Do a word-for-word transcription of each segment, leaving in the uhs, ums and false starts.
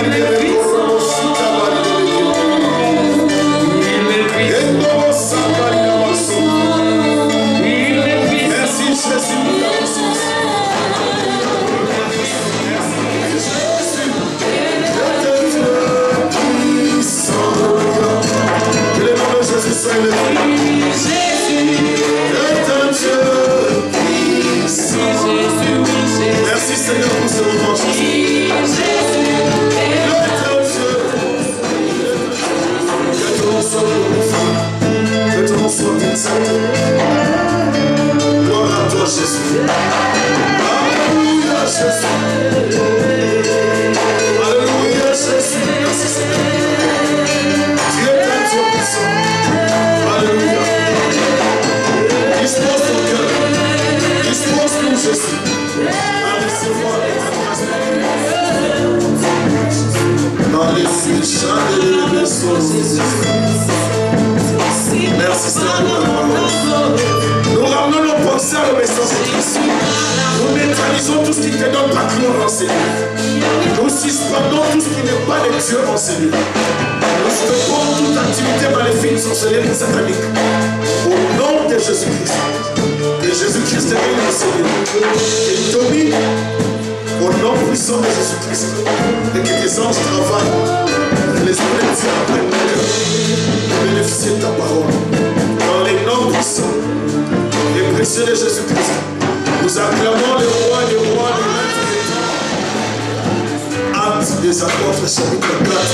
Merci Seigneur. Nous ramenons nos pensées à l'obéissance de Christ. Nous neutralisons tout ce qui te donne pas gloire en Seigneur. Nous suspendons tout ce qui n'est pas de Dieu en Seigneur. Nous stoppons toute activité maléfique, sorcellerie et satanique. Au nom de Jésus-Christ. Que Jésus-Christ devienne le Seigneur. Et domine au nom puissant de Jésus-Christ. Et que tes anges travaillent. L'Esprit de Dieu après mon cœur. De bénéficier de ta parole. Dans les noms puissants et précieux de Jésus-Christ. Nous acclamons le roi des rois, le maître des temps. Actes des apôtres, chapitre quatre.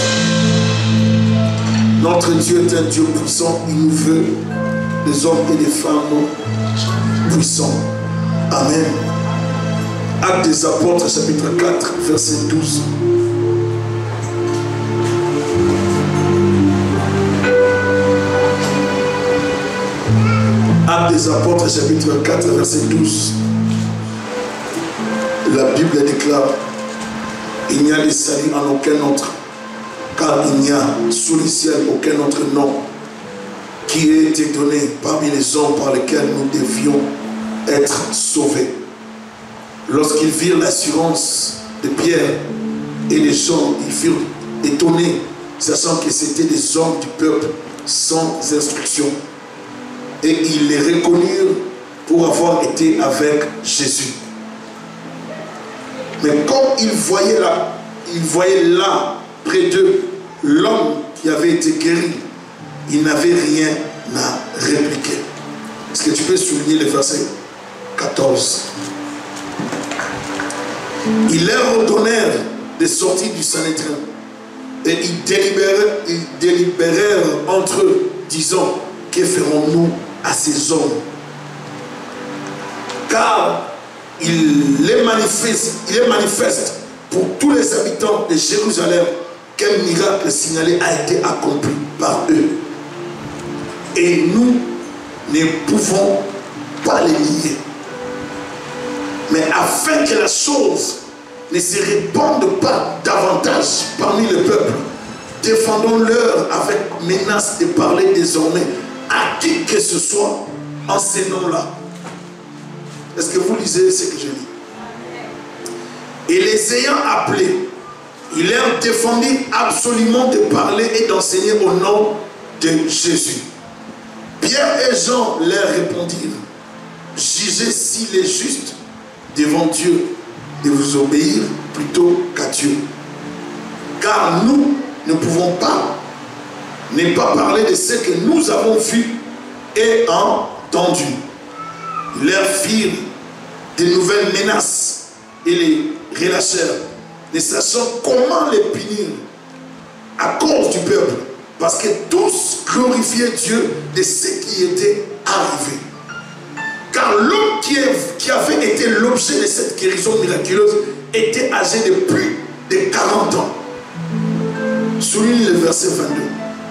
Notre Dieu est un Dieu puissant. Il nous veut des hommes et des femmes puissants. Amen. Actes des apôtres, chapitre quatre, verset douze. Actes des apôtres, chapitre quatre, verset douze. La Bible déclare: il n'y a de salut en aucun autre, car il n'y a sous le ciel aucun autre nom qui ait été donné parmi les hommes par lesquels nous devions être sauvés. Lorsqu'ils virent l'assurance de Pierre et les gens, ils furent étonnés, sachant que c'était des hommes du peuple sans instruction. Et ils les reconnurent pour avoir été avec Jésus. Mais comme ils voyaient là, ils voyaient là, près d'eux, l'homme qui avait été guéri, ils n'avaient rien à répliquer. Est-ce que tu peux souligner le verset quatorze? Ils leur ordonnèrent de sortir du Sanhédrin. Et ils délibérèrent, ils délibérèrent entre eux, disant: que ferons-nous à ces hommes? Car il est manifeste, il est manifeste pour tous les habitants de Jérusalem quel miracle signalé a été accompli par eux. Et nous ne pouvons pas les nier. Mais afin que la chose ne se répande pas davantage parmi le peuple, défendons-leur avec menace de parler désormais à qui que ce soit en ces noms-là. Est-ce que vous lisez ce que je lis? Et les ayant appelés, il leur défendit absolument de parler et d'enseigner au nom de Jésus. Pierre et Jean leur répondirent: jugez s'il est juste devant Dieu de vous obéir plutôt qu'à Dieu. Car nous ne pouvons pas ne pas parler de ce que nous avons vu et entendu. Ils leur firent de nouvelles menaces et les relâchèrent, ne sachant comment les punir à cause du peuple, parce que tous glorifiaient Dieu de ce qui était arrivé. Car l'homme qui, qui avait été l'objet de cette guérison miraculeuse était âgé de plus de quarante ans. Souligne le verset vingt-deux.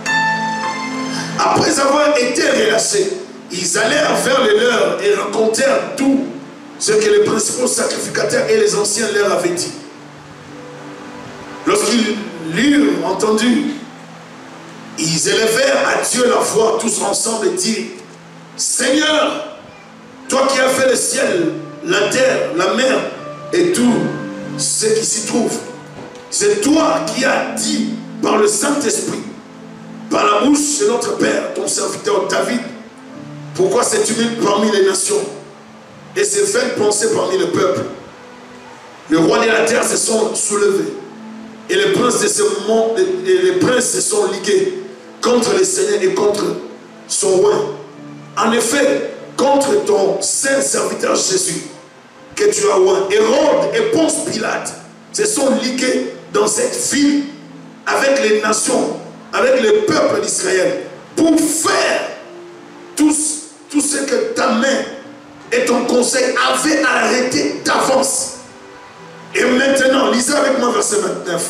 Après avoir été relâchés, ils allèrent vers les leurs et racontèrent tout ce que les principaux sacrificateurs et les anciens leur avaient dit. Lorsqu'ils l'eurent entendu, ils élevèrent à Dieu la voix tous ensemble et dirent: Seigneur, toi qui as fait le ciel, la terre, la mer et tout ce qui s'y trouve, C'est toi qui as dit par le Saint-Esprit, par la bouche de notre Père, ton serviteur David, pourquoi s'es-tu mis parmi les nations et s'est fait penser parmi le peuple. Le roi de la terre se sont soulevés et les princes de ce monde, et les princes se sont ligués contre le Seigneur et contre son roi. En effet, contre ton saint serviteur Jésus, que tu as oint, Hérode et Ponce Pilate se sont ligués dans cette ville avec les nations, avec le peuple d'Israël, pour faire tout, tout ce que ta main et ton conseil avaient arrêté d'avance. Et maintenant, lisez avec moi verset vingt-neuf.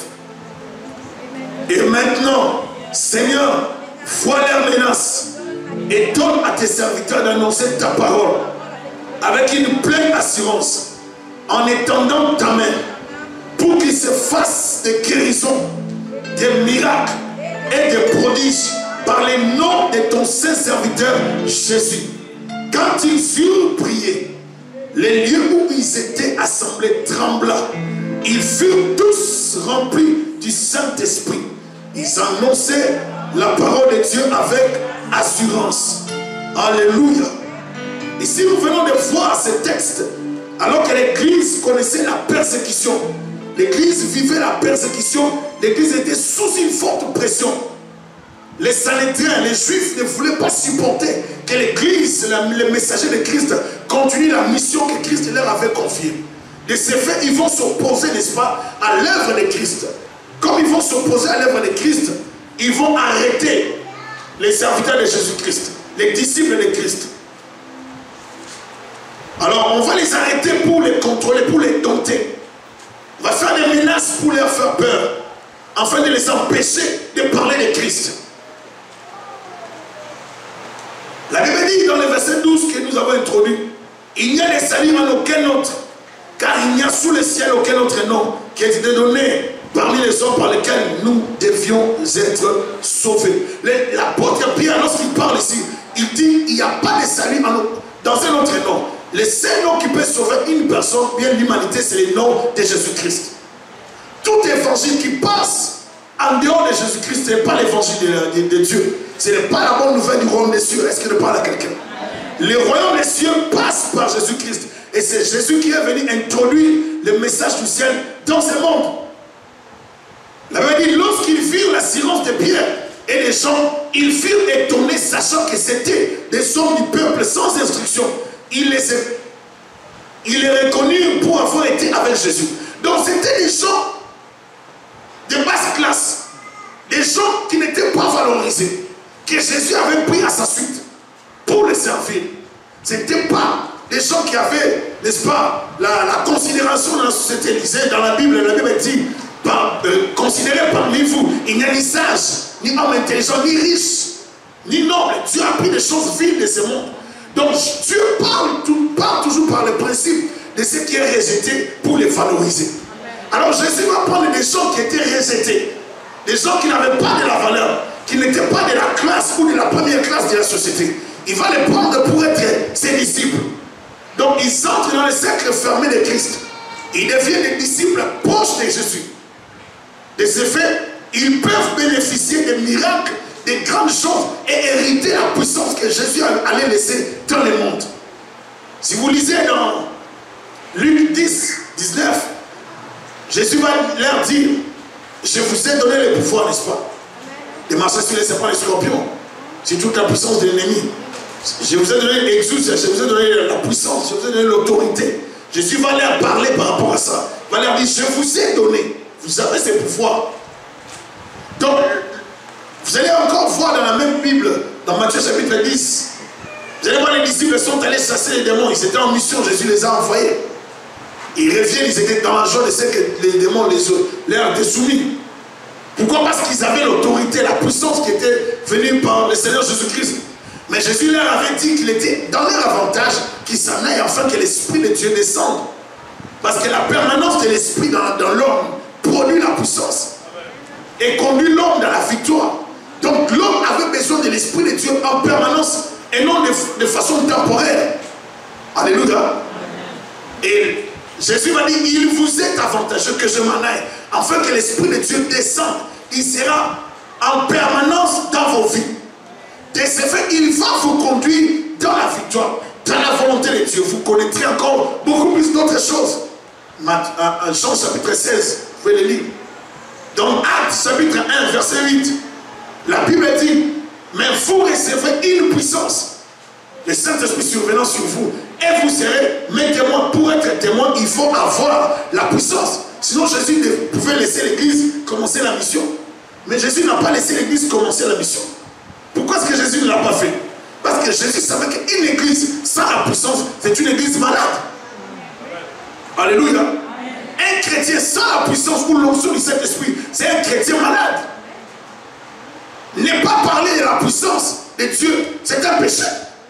Et maintenant, Seigneur, vois leurs menaces et donne à tes serviteurs d'annoncer ta parole avec une pleine assurance, en étendant ta main, pour qu'il se fasse des guérisons, des miracles et des prodiges par les noms de ton saint serviteur Jésus. Quand ils furent priés, les lieux où ils étaient assemblés trembla. Ils furent tous remplis du Saint-Esprit. Ils annonçaient la parole de Dieu avec assurance. Alléluia. Ici, nous venons de voir ce texte, alors que l'Église connaissait la persécution. L'Église vivait la persécution. L'Église était sous une forte pression. Les Sanédriens, les Juifs ne voulaient pas supporter que l'Église, les messagers de Christ, continuent la mission que Christ leur avait confiée. De ce fait, ils vont s'opposer, n'est-ce pas, à l'œuvre de Christ. Comme ils vont s'opposer à l'œuvre de Christ, ils vont arrêter les serviteurs de Jésus-Christ, les disciples de Christ. Alors, on va les arrêter pour les contrôler, pour les dompter. On va faire des menaces pour leur faire peur, afin de les empêcher de parler de Christ. La Bible dit dans le verset douze que nous avons introduit, il n'y a de salut en aucun autre, car il n'y a sous le ciel aucun autre nom qui a été donné parmi les hommes par lesquels nous devions être sauvés. L'apôtre Pierre, lorsqu'il parle ici, il dit il n'y a pas de salut en, dans un autre nom. Le seul nom qui peut sauver une personne, bien l'humanité, c'est le nom de Jésus-Christ. Tout évangile qui passe en dehors de Jésus-Christ, ce n'est pas l'évangile de, de, de Dieu. Ce n'est pas la bonne nouvelle du royaume des cieux. Est-ce que je parle à quelqu'un? Le royaume des cieux passe par Jésus-Christ. Et c'est Jésus qui est venu introduire le message du ciel dans ce monde. La Bible dit, lorsqu'ils virent l'assurance de Pierre et les gens, ils furent étonnés, sachant que c'était des hommes du peuple sans instruction. Ils les, ils les reconnurent pour avoir été avec Jésus. Donc c'était des gens de basse classe, des gens qui n'étaient pas valorisés, que Jésus avait pris à sa suite pour les servir. Ce n'étaient pas des gens qui avaient, n'est-ce pas, la, la considération dans la société. Lisée dans la Bible, la Bible dit, par, euh, considérez parmi vous, il n'y a ni sage, ni homme intelligent, ni riche, ni noble. Dieu a pris des choses viles de ce monde. Donc Dieu parle, tout, parle toujours par le principe de ce qui est rejeté pour les valoriser. Alors Jésus va prendre des gens qui étaient rejetés, des gens qui n'avaient pas de la valeur, qui n'étaient pas de la classe ou de la première classe de la société. Il va les prendre pour être ses disciples. Donc ils entrent dans le cercle fermé de Christ. Ils deviennent des disciples proches de Jésus. De ce fait, ils peuvent bénéficier des miracles, des grandes choses et hériter la puissance que Jésus allait laisser dans le monde. Si vous lisez dans Luc dix, dix-neuf, Jésus va leur dire, je vous ai donné le pouvoir, n'est-ce pas, de marcher sur les serpents et les scorpions, sur toute la puissance de l'ennemi. Je vous ai donné l'exousse, je vous ai donné la puissance, je vous ai donné l'autorité. Jésus va leur parler par rapport à ça. Il va leur dire, je vous ai donné, vous avez ces pouvoirs. Donc, vous allez encore voir dans la même Bible, dans Matthieu chapitre dix, vous allez voir les disciples sont allés chasser les démons, ils étaient en mission, Jésus les a envoyés. Ils reviennent, ils étaient dans la joie de ce que les démons les, leur étaient soumis. Pourquoi? Parce qu'ils avaient l'autorité, la puissance qui était venue par le Seigneur Jésus-Christ. Mais Jésus leur avait dit qu'il était dans leur avantage qu'ils s'en aillent afin que l'Esprit de Dieu descende. Parce que la permanence de l'Esprit dans, dans l'homme produit la puissance et conduit l'homme dans la victoire. Donc l'homme avait besoin de l'Esprit de Dieu en permanence et non de, de façon temporaire. Alléluia. Et Jésus va dire, il vous est avantageux que je m'en aille, afin que l'Esprit de Dieu descende. Il sera en permanence dans vos vies. De ce fait, il va vous conduire dans la victoire, dans la volonté de Dieu. Vous connaîtrez encore beaucoup plus d'autres choses. Jean chapitre seize, vous pouvez le lire. Dans Actes chapitre un, verset huit, la Bible dit, mais vous recevrez une puissance. Le Saint-Esprit survenant sur vous, et vous serez mes témoins. Pour être témoin, il faut avoir la puissance. Sinon, Jésus pouvait laisser l'Église commencer la mission. Mais Jésus n'a pas laissé l'Église commencer la mission. Pourquoi est-ce que Jésus ne l'a pas fait? Parce que Jésus savait qu'une Église sans la puissance, c'est une Église malade. Alléluia. Un chrétien sans la puissance ou l'onction du Saint-Esprit, c'est un chrétien malade. Ne pas parler de la puissance de Dieu, c'est un péché.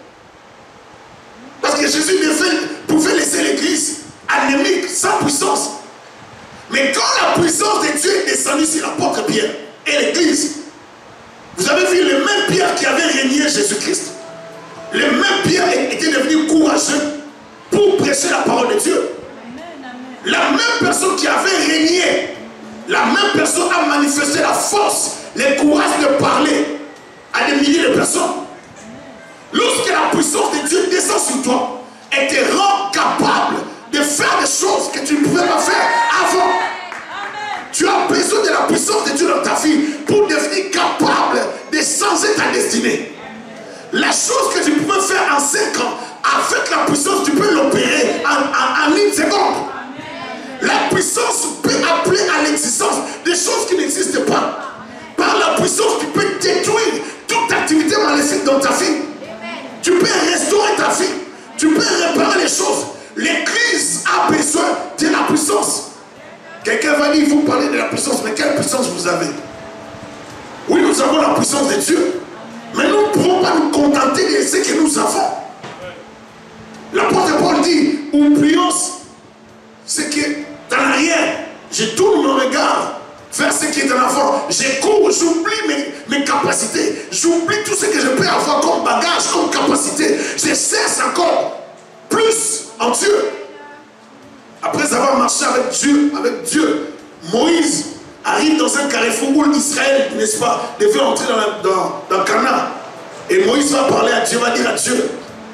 Parce que Jésus pouvait laisser l'Église anémique, sans puissance. Mais quand la puissance de Dieu est descendue sur l'apôtre Pierre et l'Église, vous avez vu le même Pierre qui avait régné Jésus-Christ. Le même Pierre était devenu courageux pour prêcher la parole de Dieu. La même personne qui avait régné, la même personne a manifesté la force, le courage de parler à des milliers de personnes. Lorsque la puissance de Dieu descend sur toi et te rend capable de faire des choses que tu ne pouvais pas faire avant. Tu as besoin de la puissance de Dieu dans ta vie pour devenir capable de changer ta destinée. La chose que tu pouvais faire en cinq ans, avec la puissance, tu peux l'opérer en, en, en une seconde. La puissance peut appeler à l'existence des choses qui n'existent pas. Par la puissance, tu peux détruire toute activité maléfique dans ta vie. Tu peux restaurer ta vie. Tu peux réparer les choses. L'Église a besoin de la puissance. Quelqu'un va dire, vous parlez de la puissance, mais quelle puissance vous avez? Oui, nous avons la puissance de Dieu. Mais nous ne pouvons pas nous contenter de ce que nous avons. L'apôtre Paul dit, oublions ce qui est en arrière. Je tourne mon regard vers ce qui est en avant. Je cours, j'oublie mes, mes capacités. J'oublie tout ce que je peux avoir comme bagage, comme capacité. Je cherche encore plus en Dieu. Après avoir marché avec Dieu, avec Dieu, Moïse arrive dans un carrefour où Israël, n'est-ce pas, devait entrer dans, la, dans, dans Canaan. Et Moïse va parler à Dieu, va dire à Dieu,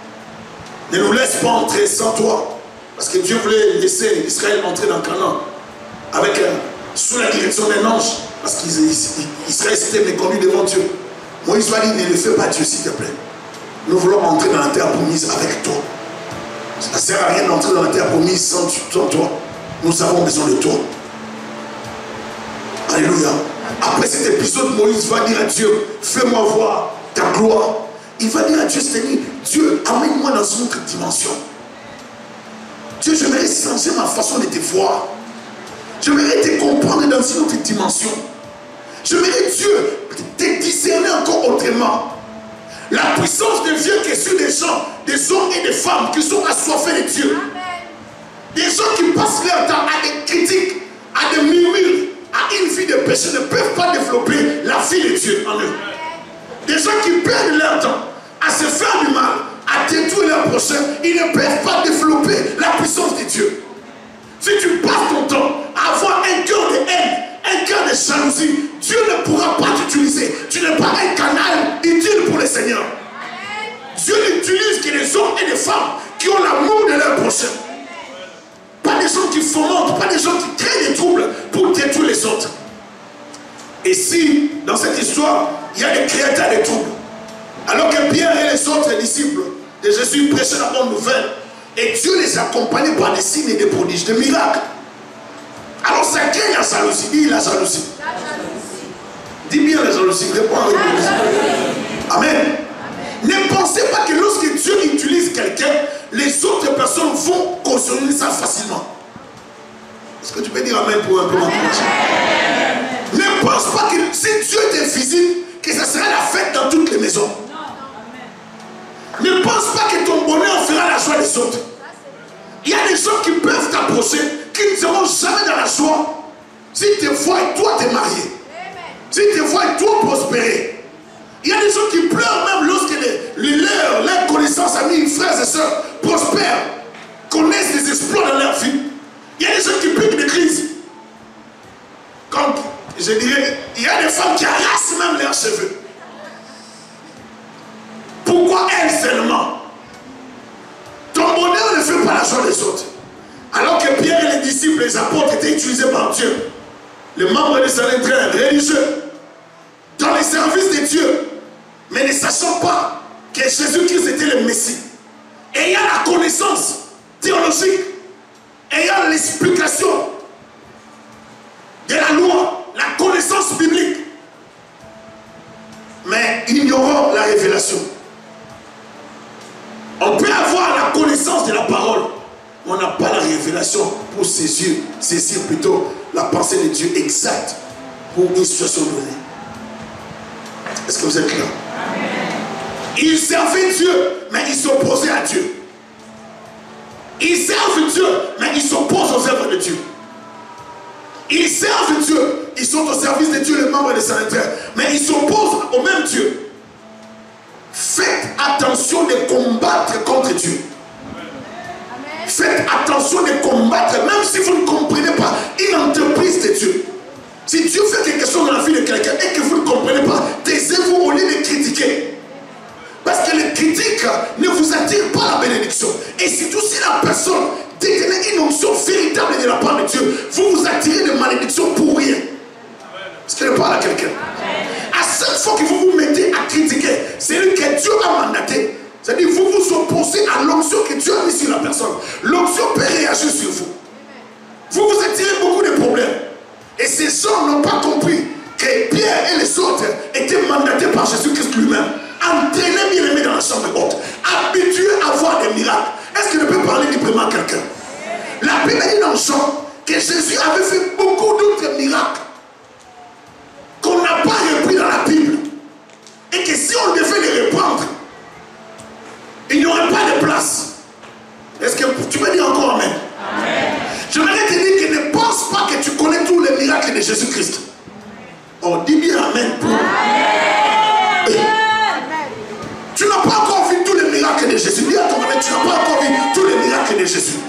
ne nous laisse pas entrer sans toi. Parce que Dieu voulait laisser Israël entrer dans Canaan avec, euh, sous la direction d'un ange. Parce qu'Israël s'était méconnu devant Dieu. Moïse va dire, ne le fais pas Dieu, s'il te plaît. Nous voulons entrer dans la terre promise avec toi. Ça ne sert à rien d'entrer dans la terre promise sans, sans toi. Nous avons besoin de toi. Alléluia. Après cet épisode, Moïse va dire à Dieu, fais-moi voir ta gloire. Il va dire à Dieu, Seigneur, Dieu, amène-moi dans une autre dimension. Dieu, j'aimerais changer ma façon de te voir. J'aimerais te comprendre dans une autre dimension. J'aimerais, Dieu, te discerner encore autrement. La puissance de Dieu qui est sur des gens, des hommes et des femmes qui sont assoiffés de Dieu. Amen. Des gens qui passent leur temps à des critiques, à des murmures, à une vie de péché, ne peuvent pas développer la vie de Dieu en eux. Amen. Des gens qui perdent leur temps à se faire du mal, à détruire leur prochain, ils ne peuvent pas développer la puissance de Dieu. Si tu passes ton temps à avoir un cœur de haine, un cœur de jalousie, Dieu ne pourra pas t'utiliser. Tu n'es pas un canal utile pour le Seigneur. Dieu n'utilise que les hommes et les femmes qui ont l'amour de leur prochain. Pas des gens qui fomentent, pas des gens qui créent des troubles pour détruire les autres. Et si, dans cette histoire, il y a des créateurs de troubles, alors que Pierre et les autres disciples de Jésus prêchaient la bonne nouvelle, et Dieu les accompagnait par des signes et des prodiges, des miracles. Alors ça crée la jalousie. Dis la jalousie. La jalousie. Dis bien la jalousie. Réponds avec la Amen. Amen. Ne pensez pas que lorsque Dieu utilise quelqu'un, les autres personnes vont consommer ça facilement. Est-ce que tu peux dire Amen pour un peu m'encourager? Ne pense pas que si Dieu te visite, que ça sera la fête dans toutes les maisons. Ne pense pas que ton bonheur fera la joie des autres. Il y a des gens qui peuvent t'approcher, qui ne seront jamais dans la joie. Si tu te vois et toi t'es marié, si tu te vois et toi prospérer. Il y a des gens qui pleurent même lorsque les, les leurs, leurs connaissances, amis, frères et sœurs prospèrent, connaissent des exploits dans leur vie. je dirais, il y a des femmes qui arrachent même leurs cheveux. Pourquoi elles seulement? Ton bonheur ne fait pas la joie des autres. Alors que Pierre et les disciples, les apôtres étaient utilisés par Dieu, les membres de Sanhédrin religieux, dans les services de Dieu, mais ne sachant pas que Jésus-Christ était le Messie, ayant la connaissance théologique, ayant l'explication de la loi, la connaissance biblique, mais ignorant la révélation. On peut avoir la connaissance de la parole, mais on n'a pas la révélation pour saisir, saisir plutôt la pensée de Dieu exacte pour une situation donnée. Est-ce que vous êtes là? Ils servaient Dieu, mais ils s'opposaient à Dieu. Ils servent Dieu, mais ils s'opposent aux œuvres de Dieu. Ils servent Dieu, ils sont au service de Dieu, les membres de Sanhédrin, mais ils s'opposent au même Dieu. Faites attention de combattre contre Dieu. Faites attention de combattre, même si vous ne comprenez pas une entreprise de Dieu. Si Dieu fait quelque chose dans la vie de quelqu'un et que vous ne comprenez pas, taisez-vous au lieu de critiquer. Parce que les critiques ne vous attirent pas la bénédiction. Et surtout si la personne détenait une onction véritable de la part de Dieu, vous vous attirez de malédiction pour rien. Est-ce qu'elle parle à quelqu'un? À chaque fois que vous vous mettez à critiquer, c'est lui que Dieu a mandaté. C'est-à-dire vous vous opposez à l'onction que Dieu a mis sur la personne. L'onction peut réagir sur vous. Vous vous attirez beaucoup de problèmes. Et ces gens n'ont pas compris que Pierre et les autres étaient mandatés par Jésus-Christ lui-même. Entraînez bien aimé dans la chambre haute. Habitués à voir des miracles. Est-ce que je peux parler librement à quelqu'un? La Bible dit dans Jean que Jésus avait fait beaucoup d'autres miracles qu'on n'a pas repris dans la Bible. Et que si on devait les reprendre, il n'y aurait pas de place. Est-ce que tu peux dire encore amen? Amen. Je voudrais te dire que ne pense pas que tu connais tous les miracles de Jésus-Christ. Oh, dis bien amen. Pour... Amen. Et tu n'as pas encore vu tous les miracles de Jésus. Dis à ton ami, tu n'as pas encore vu tous les miracles de Jésus.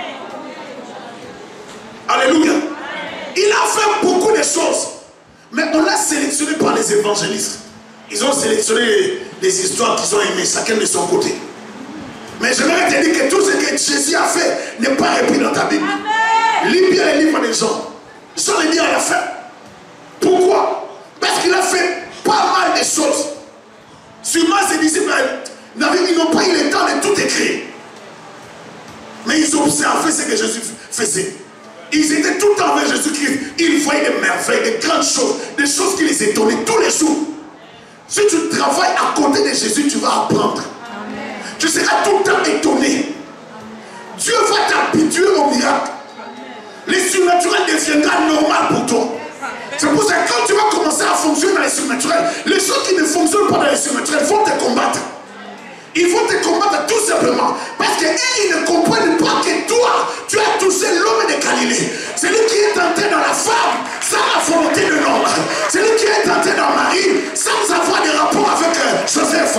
Alléluia. Il a fait beaucoup de choses. Mais on l'a sélectionné par les évangélistes. Ils ont sélectionné les histoires qu'ils ont aimées, chacun de son côté. Mais je voudrais te dire que tout ce que Jésus a fait n'est pas repris dans ta Bible. Lis bien les livres des gens. Jean le dit à la fin. Pourquoi? Parce qu'il a fait pas mal de choses. Sûrement ses disciples ils n'ont pas eu le temps de tout écrire. Mais ils observaient ce que Jésus faisait. Ils étaient tout le temps avec Jésus-Christ. Ils voyaient des merveilles, des grandes choses, des choses qui les étonnaient tous les jours. Si tu travailles à côté de Jésus, tu vas apprendre. Amen. Tu seras tout le temps étonné. Amen. Dieu va t'habituer au miracle. Les surnaturels deviendra normal pour toi. C'est pour ça que quand tu vas commencer à fonctionner dans les surnaturels, les gens qui ne fonctionnent pas dans les surnaturels vont te combattre. Ils vont te combattre tout simplement parce qu'ils ne comprennent pas que toi, tu as touché l'homme de Galilée. C'est lui qui est entré dans la femme sans la volonté de l'homme. C'est lui qui est entré dans Marie sans avoir de rapport avec Joseph.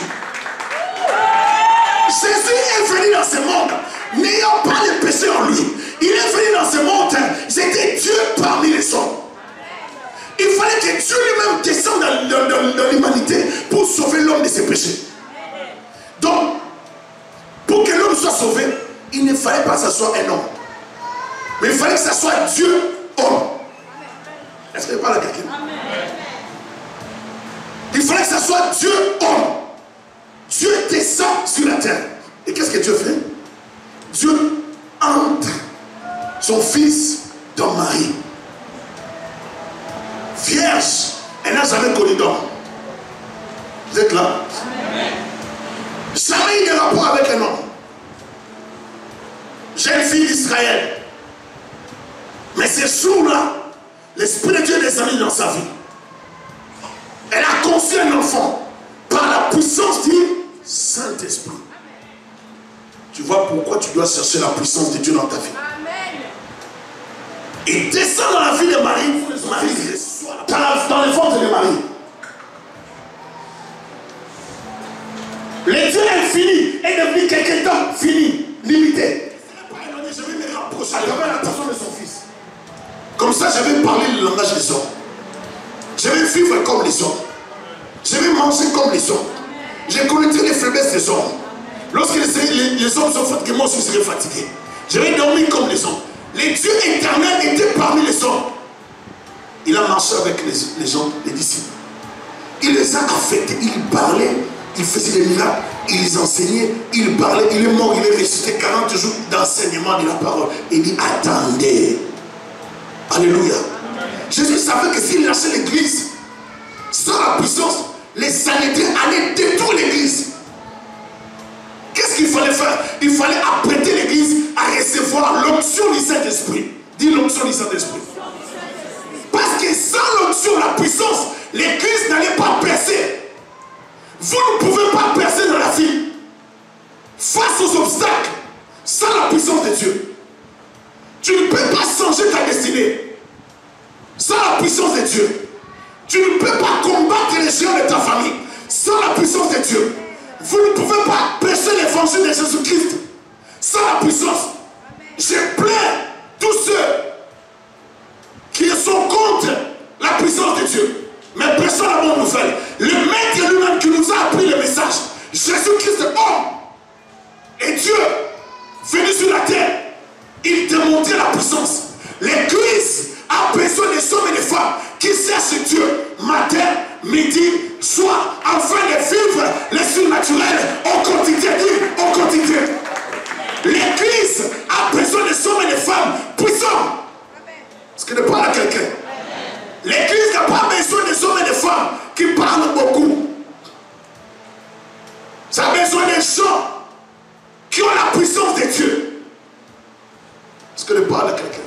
Jésus est venu dans ce monde n'ayant pas de péché en lui. Il est venu dans ce monde, c'était Dieu parmi les hommes. Il fallait que Dieu lui-même descende dans, dans, dans, dans l'humanité pour sauver l'homme de ses péchés. Donc, pour que l'homme soit sauvé, il ne fallait pas que ce soit un homme. Mais il fallait que ce soit Dieu, homme. Est-ce que je parle à quelqu'un? Il fallait que ce soit Dieu, homme. Dieu descend sur la terre. Et qu'est-ce que Dieu fait? Dieu entre son fils dans Marie. Vierge, elle n'a jamais connu d'homme. Vous êtes là? Amen. Jamais eu de rapport avec un homme. Jeune fille d'Israël. Mais ce jour-là, l'Esprit de Dieu est descendu dans sa vie. Elle a conçu un enfant par la puissance du Saint-Esprit. Tu vois pourquoi tu dois chercher la puissance de Dieu dans ta vie. Amen. Il descend dans la vie de Marie. Marie reçoit dans le ventre de Marie. Le Dieu infini est devenu quelque temps fini, limité. Je vais me rapprocher à travers la personne de son fils. Comme ça, je vais parler le langage des hommes. Je vais vivre comme les hommes. Je vais manger comme les hommes. Je connaîtrai les faiblesses des hommes. Lorsque les, les, les hommes sont fatigués, moi je serai fatigué. Je vais dormir comme les hommes. Les dieux éternels étaient parmi les hommes. Il a marché avec les, les gens, les disciples. Il les a affectés. Il parlait, il faisait des miracles, il les enseignait, il parlait, il est mort, il est ressuscité quarante jours d'enseignement de la parole. Il dit attendez. Alléluia. Jésus savait que s'il lâchait l'église, sans la puissance, les Sanhédrins allaient détruire l'église. Qu'est-ce qu'il fallait faire? Il fallait apprêter l'église à recevoir l'onction du Saint-Esprit. Dis l'onction du Saint-Esprit. Parce que sans l'onction, la puissance, l'église n'allait pas percer. Vous ne pouvez pas percer dans la vie. Face aux obstacles, sans la puissance de Dieu. Tu ne peux pas changer ta destinée. Sans la puissance de Dieu. Tu ne peux pas combattre les géants de ta famille. Sans la puissance de Dieu. Vous ne pouvez pas prêcher l'évangile de Jésus-Christ sans la puissance. Je plains tous ceux qui sont contre la puissance de Dieu. Mais prêchons la bonne nouvelle. Le maître lui-même qui nous a appris le message. Jésus-Christ, homme et Dieu, venu sur la terre, il démontrait la puissance. L'Église a besoin des hommes et des femmes qui cherchent Dieu matin, midi, soir, afin de vivre les surnaturels au quotidien. Au quotidien. L'Église a besoin des hommes et des femmes puissants. Est-ce que ne parle à quelqu'un? L'Église n'a pas besoin des hommes et des femmes qui parlent beaucoup. Ça a besoin des gens qui ont la puissance de Dieu. Est-ce que ne parle à quelqu'un?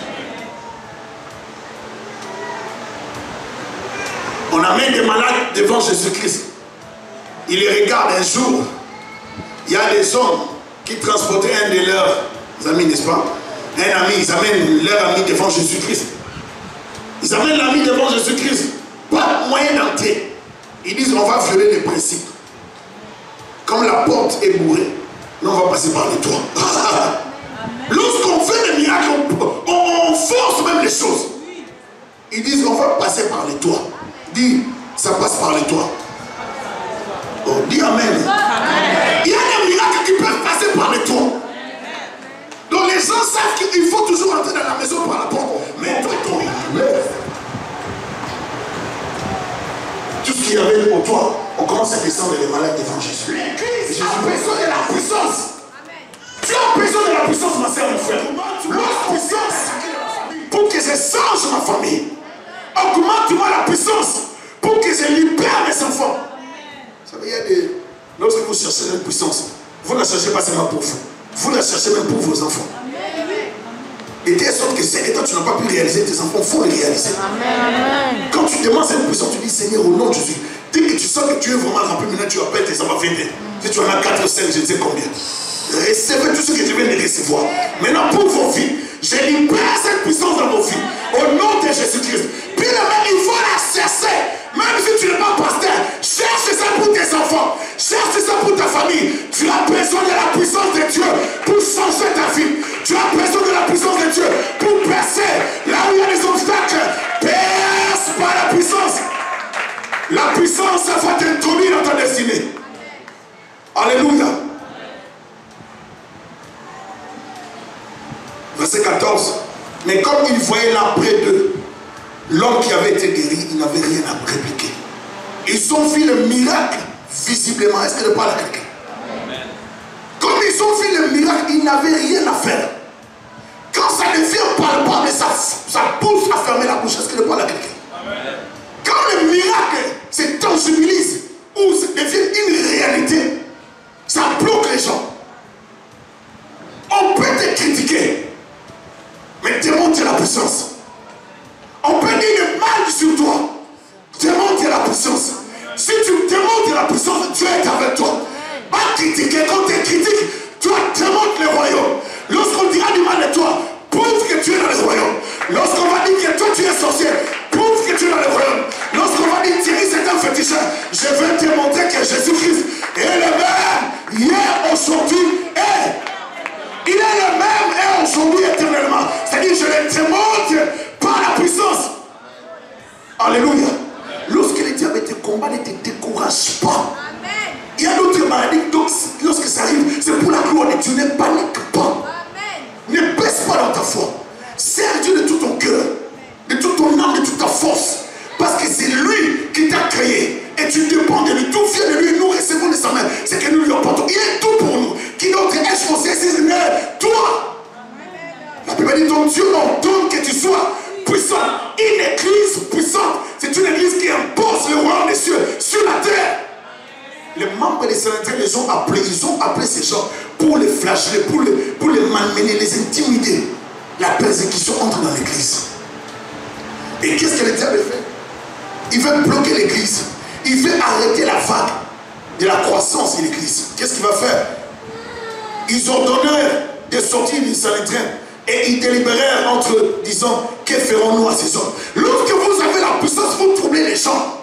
On amène des malades devant Jésus-Christ. Il les regarde un jour. Il y a des hommes qui transportaient un de leurs amis, n'est-ce pas? Un ami, ils amènent leur ami devant Jésus-Christ. Ils amènent l'ami devant Jésus-Christ. Pas moyen d'entrer. Ils disent on va violer les principes. Comme la porte est bourrée, nous on va passer par le toit. Lorsqu'on fait des miracles, on, on, on force même les choses. Ils disent on va passer par le toit. Dis, ça passe par le toit. Oh, dis amen. Amen. Il y a des miracles qui peuvent passer par le toit. Donc les gens savent qu'il faut toujours entrer dans la maison par la porte. Mais toi, toi, tout ce qu'il y avait au toit, on commence à descendre les malades devant Jésus. Jésus a besoin de la puissance. Tu as besoin de la puissance, ma soeur, mon frère. La puissance pour que je change ma famille. Augmente-moi la puissance pour que je libère mes enfants. Vous savez, il y a des... Lorsque vous cherchez la puissance, vous ne la cherchez pas seulement pour vous. Vous la cherchez même pour vos enfants. Et de sorte que c'est que toi tu n'as pas pu réaliser tes enfants, il faut les réaliser. Amen. Quand tu demandes cette puissance, tu dis Seigneur, au nom de Jésus, dès que tu sens que tu es vraiment rempli, maintenant tu appelles tes enfants, vingt. Si tu en as quatre ou cinq, je ne sais combien. Recevez tout ce que je viens de recevoir. Maintenant pour vos vies, je libère cette puissance dans vos vies. Au nom de Jésus-Christ. Puis le même, il faut la chercher. Même si tu n'es pas pasteur, cherche ça pour tes enfants. Cherche ça pour ta famille. Tu as besoin de la puissance de Dieu pour changer ta vie. Tu as besoin de la puissance de Dieu pour percer. Là où il y a des obstacles, perce par la puissance. La puissance va t'introduire dans ta destinée. Alléluia. Verset quatorze. Mais comme il voyait là près d'eux l'homme qui avait été guéri, il n'avait rien à répliquer. Ils ont vu le miracle visiblement. Est-ce que je parle à quelqu'un? Comme ils ont vu le miracle, ils n'avaient rien à faire. Quand ça devient palpable, ça, ça pousse à fermer la bouche. Est-ce que je parle à quelqu'un? Quand le miracle se tangibilise ou ça devient une réalité, ça bloque les gens. On peut te critiquer, mais démontre la puissance. On peut dire le mal sur toi. Démontre la puissance. Si tu démontres la puissance, Dieu est avec toi. Pas critiquer. Quand tu es critique, toi démontre le royaume. Lorsqu'on dira du mal de toi, prouve que tu es dans le royaume. Lorsqu'on va dire que toi tu es sorcier, prouve que tu es dans le royaume. Lorsqu'on va dire Thierry c'est un féticheur, je vais te montrer que Jésus-Christ est le même hier, aujourd'hui et il est le même et aujourd'hui éternellement. C'est-à-dire je le démontre par la puissance. Alléluia. les ont appelés, ils ont appelé ces gens pour les flageller, pour les, pour les malmener, les intimider. La persécution entre dans l'église. Et qu'est-ce que le diable fait? Il veut bloquer l'église. Il veut arrêter la vague de la croissance de l'église. Qu'est-ce qu'il va faire? Ils ordonnèrent de sortir du Sanhédrin et ils délibérèrent entre eux, disant, que ferons-nous à ces hommes? Lorsque vous avez la puissance, vous troublez les gens.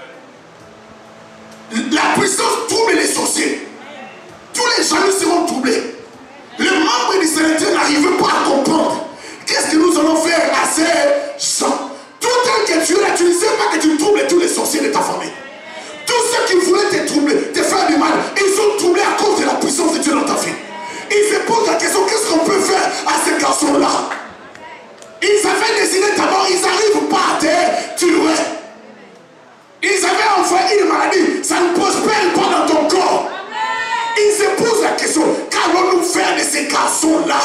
La puissance trouble les sorciers. Tous les gens seront troublés. Les membres du Sanhédrin n'arrivent pas à comprendre. Qu'est-ce que nous allons faire à ces gens? Tout tel que tu es là, tu ne sais pas que tu troubles tous les sorciers de ta famille. Tous ceux qui voulaient te troubler, te faire du mal, ils sont troublés à cause de la puissance de Dieu dans ta vie. Ils se posent la question, qu'est-ce qu'on peut faire à ces garçons-là? Ils avaient décidé d'abord, ils n'arrivent pas à te tuer. Ils avaient envoyé une maladie, ça ne prospère pas dans ton corps. Ils se posent la question, qu'allons-nous faire de ces garçons-là?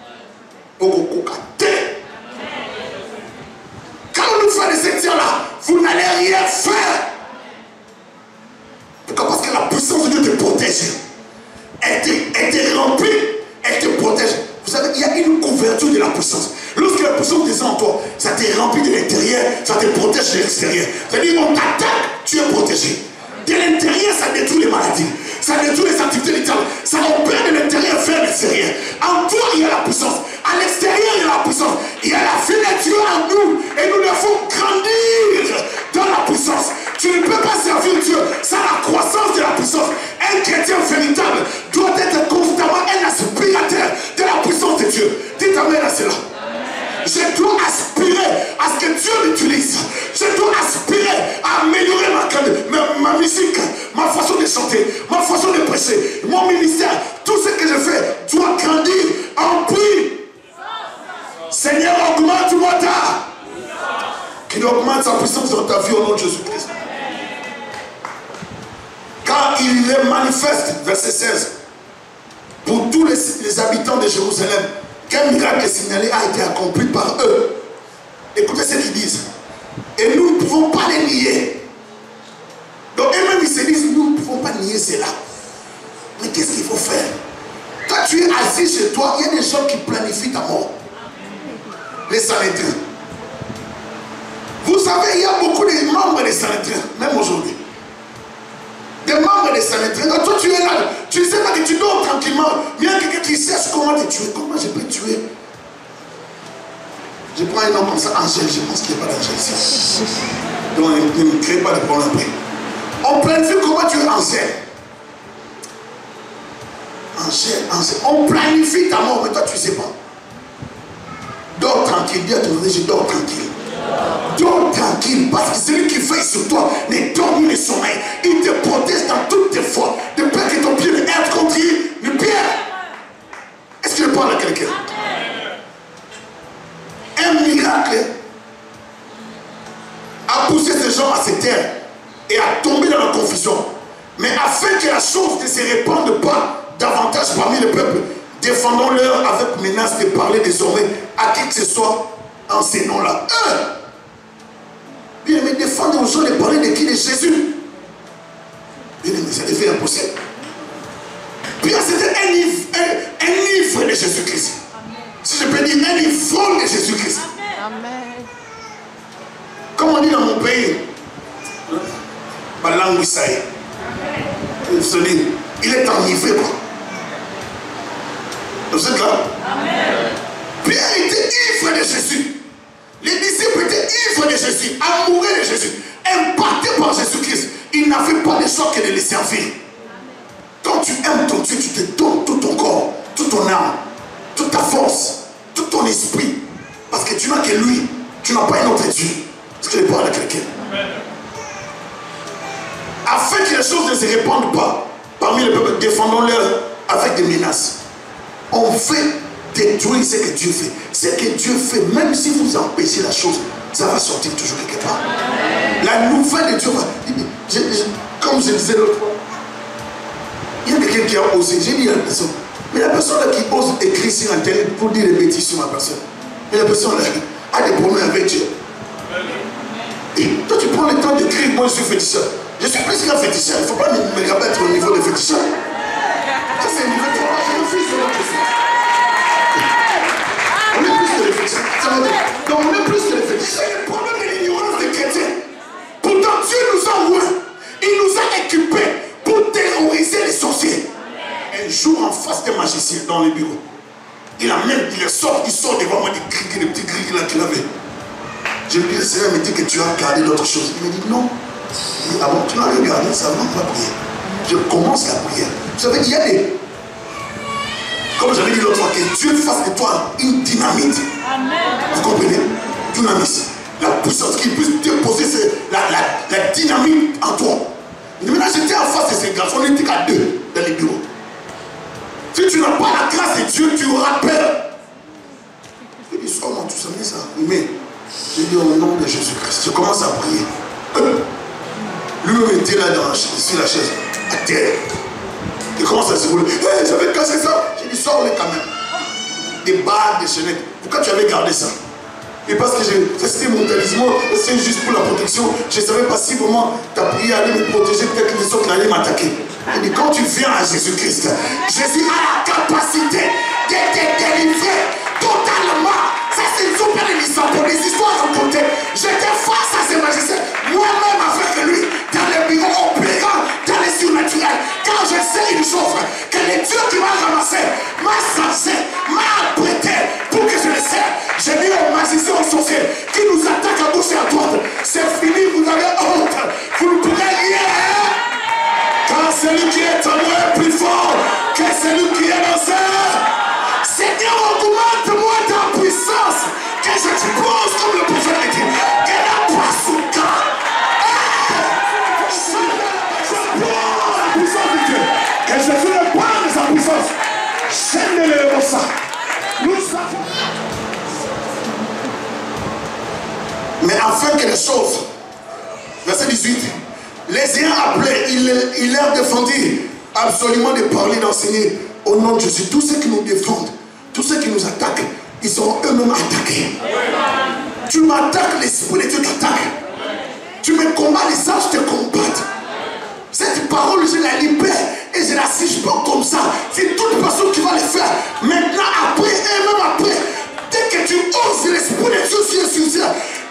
Qu'allons-nous faire de ces tiens-là? Vous n'allez rien faire. Pourquoi? Parce que la puissance de Dieu te protège. Elle te, elle te remplit, elle te protège. Vous savez, il y a une couverture de la puissance. Lorsque la puissance descend en toi, ça te remplit de l'intérieur, ça te protège de l'extérieur. C'est-à-dire, on t'attaque, tu es protégé. De l'intérieur, ça détruit les maladies. Ça détruit les activités du diable. Ça opère de l'intérieur vers l'extérieur. En toi, il y a la puissance. À l'extérieur, il y a la puissance. Il y a la vie de Dieu en nous. Et nous devons grandir dans la puissance. Tu ne peux pas servir Dieu sans la croissance de la puissance. Un chrétien véritable doit être constamment un aspirateur de la puissance de Dieu. Dites amen à cela. Je dois aspirer à ce que Dieu l'utilise. Je dois aspirer à améliorer ma, ma, ma musique, ma façon de chanter, ma façon de prêcher, mon ministère. Tout ce que je fais doit grandir en prix. Seigneur, augmente-moi ta. Qu'il augmente sa puissance dans ta vie au nom de Jésus-Christ. Car il est manifeste, verset seize, pour tous les, les habitants de Jérusalem, qu'un miracle signalé a été accompli par eux. Écoutez ce qu'ils disent. Et nous ne pouvons pas les nier. Donc eux-mêmes ils se disent, nous ne pouvons pas nier cela. Mais qu'est-ce qu'il faut faire? Quand tu es assis chez toi, il y a des gens qui planifient ta mort. Les Sanhédrins. Vous savez, il y a beaucoup de membres des Sanhédrins, même aujourd'hui. Des membres des Sanhédrins. Toi, tu es là, tu ne sais pas que tu dors tranquillement. Il y a quelqu'un qui cherche comment te tuer. Comment je peux tuer? Je prends un nom comme ça, Angèle. Je pense qu'il n'y a pas d'Angèle ici. Donc, ne me crée pas de problème après. On planifie comment tu es Angèle. Angèle, Angèle. On planifie ta mort, mais toi, tu ne sais pas. Dors tranquille. Dis à ton voisin, je dors tranquille. Dors tranquille, parce que celui qui veille sur toi ne dort ni ne sommeille. Il te protège dans toutes tes fautes, de peur que ton pied ne heurte contre le pierre. Est-ce que je parle à quelqu'un? Un miracle a poussé ces gens à se taire et à tomber dans la confusion. Mais afin que la chose ne se répande pas davantage parmi le peuple, défendons-leur avec menace de parler désormais à qui que ce soit en ces noms-là. Eux, bien aimé, défendre aux gens de parler de qui? De Jésus. Bien aimé, ça devient impossible. Bien, c'était un livre, un, un livre de Jésus-Christ. Si je peux dire, un livre de Jésus-Christ. Amen. Comme on dit dans mon pays, ma langue Isaïe. Il est enivré, quoi. Vous êtes là? Amen. Pierre était ivre de Jésus. Les disciples étaient ivres de Jésus, amoureux de Jésus, impactés par Jésus-Christ. Ils n'avaient pas de choix que de les servir. Quand tu aimes ton Dieu, tu te donnes tout ton corps, toute ton âme, toute ta force, tout ton esprit. Parce que tu n'as que lui, tu n'as pas un autre Dieu. Est-ce que je parle à quelqu'un? Afin que les choses ne se répandent pas parmi le peuple, défendons-leur avec des menaces. On fait détruire ce que Dieu fait. Ce que Dieu fait, même si vous empêchez la chose, ça va sortir toujours quelque part. La nouvelle de Dieu va. Je, je, comme je disais l'autre fois, il y a quelqu'un qui a osé. J'ai dit à la personne, mais la personne là qui ose écrire sur Internet pour dire des bêtises sur ma personne, mais la personne là a des problèmes avec Dieu. Et toi tu prends le temps d'écrire, moi je suis féticheur. Je suis plus qu'un féticheur. Il ne faut pas me rabattre au niveau de féticheur. Ça, c'est une vraie fois. Je refuse de l'impression. On est plus que les fétiches. Ça va dire. Donc, on est plus que les fétiches. C'est le problème de l'ignorance des chrétiens. Pourtant, Dieu nous a ouverts. Il nous a équipés pour terroriser les sorciers. Un jour, en face des magiciens dans les bureaux, il amène, il sort, il sort devant moi des gris, des petits gris là qu'il avait. Je lui dis, le Seigneur me dit que tu as gardé d'autres choses. Il me dit non. Il dit, ah bon, tu n'as rien gardé, ça va pas prier. Je commence la prière. Vous savez, il y a des. Comme j'avais dit l'autre fois, que Dieu fasse de toi une dynamite. Amen. Vous comprenez? Dynamisme. La puissance qui puisse te poser, c'est la, la, la dynamite en toi. Mais maintenant, j'étais en face de ces garçons, on n'était qu'à deux dans les bureaux. Si tu n'as pas la grâce de Dieu, tu auras peur. Je dis, sois moi, tu savais ça. Mais, je dis au nom de Jésus-Christ, je commence à prier. Euh, Lui-même était là dans, sur la chaise, à terre. Il commence à se rouler. Hey, j'avais cassé ça. J'ai dit, sors-les quand même. Des barres, des chaînettes. Pourquoi tu avais gardé ça? Et parce que c'était mon talisman, c'était juste pour la protection. Je ne savais pas si vraiment ta prière allait me protéger, peut-être que les autres allaient m'attaquer. Il dit, quand tu viens à Jésus-Christ, Jésus a la capacité de te délivrer totalement. Ça, c'est une super émission pour les histoires racontées. J'étais face à ces magiciens, moi-même avec lui, dans les bureaux opérants, dans les surnaturels. Quand je sais une chose, que le Dieu qui m'a ramassé, m'a censé, m'a apprêté pour que je le sais. J'ai dit aux magiciens, aux sorciers qui nous attaquent à gauche et à droite, c'est fini, vous avez honte, vous ne pourrez rien. Car celui qui est en moi est plus fort que celui qui est dans ça. Seigneur, augmente-moi ta puissance, que je te pose comme le prophète dit, que la pasuka. Je prends la puissance de Dieu, que je suis le point de sa puissance. Chaîne-le comme ça. Nous savons. Mais afin que les choses, verset dix-huit, les ayants appelés, il, il leur défendit absolument de parler, d'enseigner au nom de Jésus. Tous ceux qui nous défendent, tous ceux qui nous attaquent, ils seront eux-mêmes attaqués. Tu m'attaques, l'esprit de Dieu t'attaque. Tu me combats, les anges te combattent. Cette parole, je la libère et je la signe pas comme ça. C'est toute personne qui va le faire. Maintenant, après, et même après, dès que tu oses l'esprit de Dieu sur sur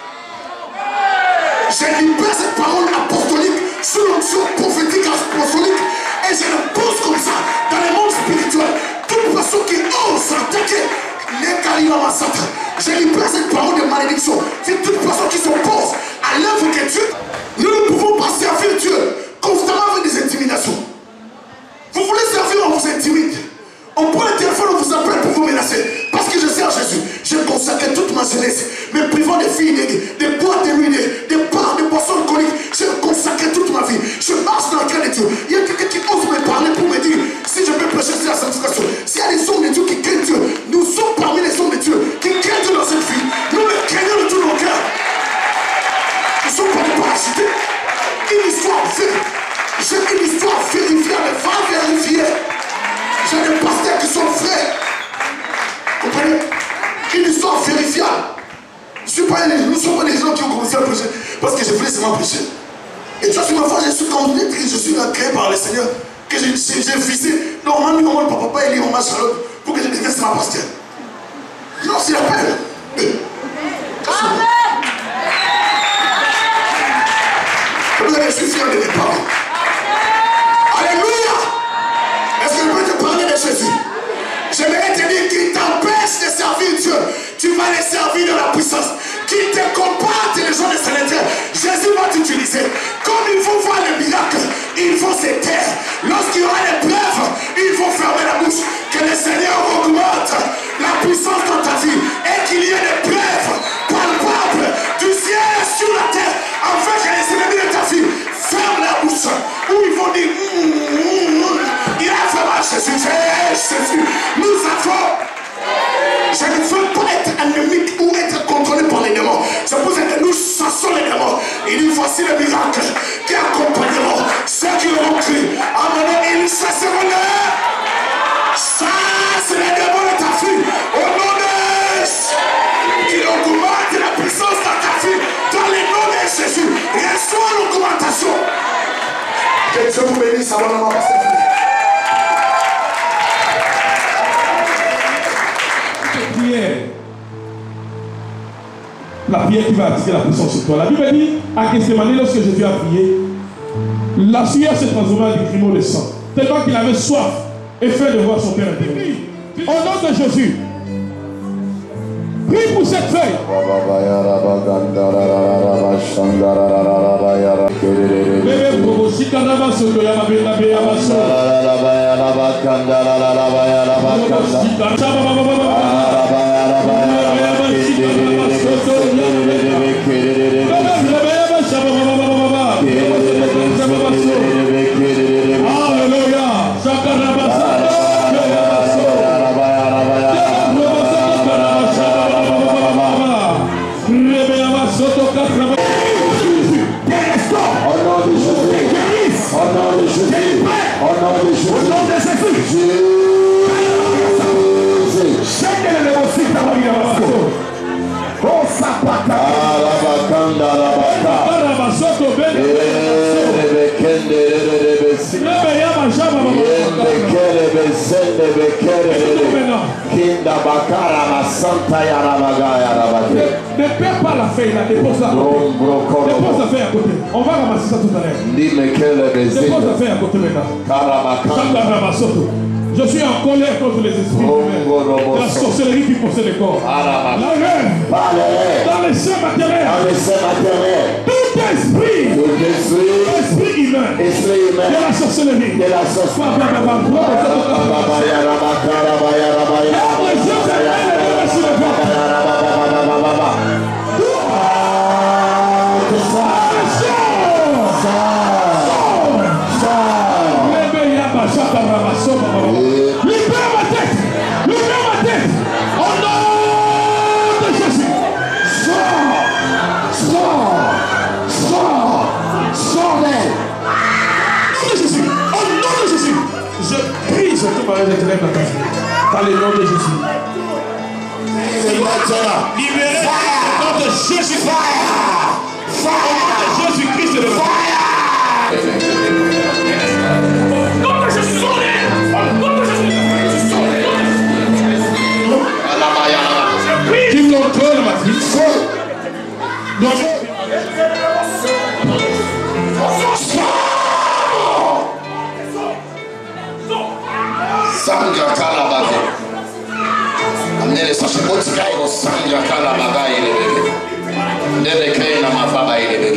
je libère cette parole apostolique sous l'onction prophétique apostolique et je le pose comme ça dans le monde spirituel. Toute personne qui ose attaquer les Kalima-Massatra, je libère cette parole de malédiction. C'est toute personne qui s'oppose à l'œuvre que Dieu. Nous ne pouvons pas servir Dieu constamment avec des intimidations. Vous voulez servir, on vous intimide. On prend le téléphone, on vous appelle pour vous menacer. Parce que je sers Jésus. J'ai consacré toute ma jeunesse, me privant des filles, des, des boîtes de nuit, des, des bars, des boissons alcooliques. J'ai consacré toute ma vie. Je marche dans la crainte de Dieu. Il y a quelqu'un qui ose me parler pour me dire si je peux prêcher sur la sanctification. S'il y a des hommes de Dieu qui craignent Dieu, nous sommes parmi les hommes de Dieu qui craignent Dieu dans cette vie. Nous le craignons de tout nos cœurs. Nous sommes pas des parachutés. Une histoire vraie. J'ai une histoire vérifiable, va vérifier. J'ai des pasteurs qui sont vrais. Comprenez? Une histoire vérifiable. Je suis pas, nous ne sommes pas des gens qui ont commencé à prêcher parce que je voulais seulement prêcher. Et tu vois, sur ma foi, je suis convaincu que je suis là créé par le Seigneur, que j'ai visé. Non, on m'a mis au monde, papa, papa, il est en match Charlotte pour que je devienne ma pasteur. Non, c'est la peine. Amen. Je suis fier de mes parents. Alléluia. Est-ce que je peux te parler de Jésus? J'aimerais te dire qu'il t'empêche de servir Dieu. Tu vas les servir dans la puissance. Qu'il te combatte les gens de Célestin. Jésus va t'utiliser. Comme il faut voir les miracles, il faut se taire. Lorsqu'il y aura des preuves, il faut fermer la bouche. Que le Seigneur augmente la puissance dans ta vie. Et qu'il y ait des preuves palpables du ciel sur la terre. Afin que les ennemis de ta vie ferment la bouche. Où ils vont dire mm, mm, mm. Il a fait mal Jésus. Jésus. Nous avons. Je ne veux pas être anémique ou être contrôlé par les démons. C'est pour ça que nous chassons les démons. Il dit voici les miracles qui accompagneront ceux qui auront cru. Amen. Ils chasseront les. Chasse les démons de ta fille. Au nom de qu'il augmente la puissance de ta fille. Dans le nom de Jésus. Reçois l'augmentation. Que Dieu vous bénisse avant de m'avancer. la prière qui va attirer la puissance sur toi. La Bible dit à Gethsémani, lorsque Jésus a prié, la sueur s'est transformée en des grumeaux de sang. Tellement qu'il avait soif et faim de voir son Père intervenir. Au nom de Jésus, prie pour cette feuille. Ne perds pas la feuille là, dépose-la à côté. Dépose la feuille à côté. On va ramasser ça tout à l'heure. Dépose la feuille à côté maintenant. Je suis en colère contre les esprits de la sorcellerie qui possède le corps. La reine, dans les seins maternels, tout esprit, esprit humain, de la sorcellerie, de la sorcellerie. Libère ma tête! Libère ma tête! Au nom de Jésus! Sors! Sors! Sors! Sors d'elle! Au nom de Jésus! Au nom de Jésus! Je prie sur tout mariage éternel dans ta vie. Dans le nom de Jésus. Libérez au nom de Jésus! Fire! Fire! Jésus-Christ le Fire! Qui contrôle ma vie. Sanga Kalabate. Amenez les sachets. Otikai au Sanga Kalabaga et les bébés. Nele Kaina Mafaba et les bébés.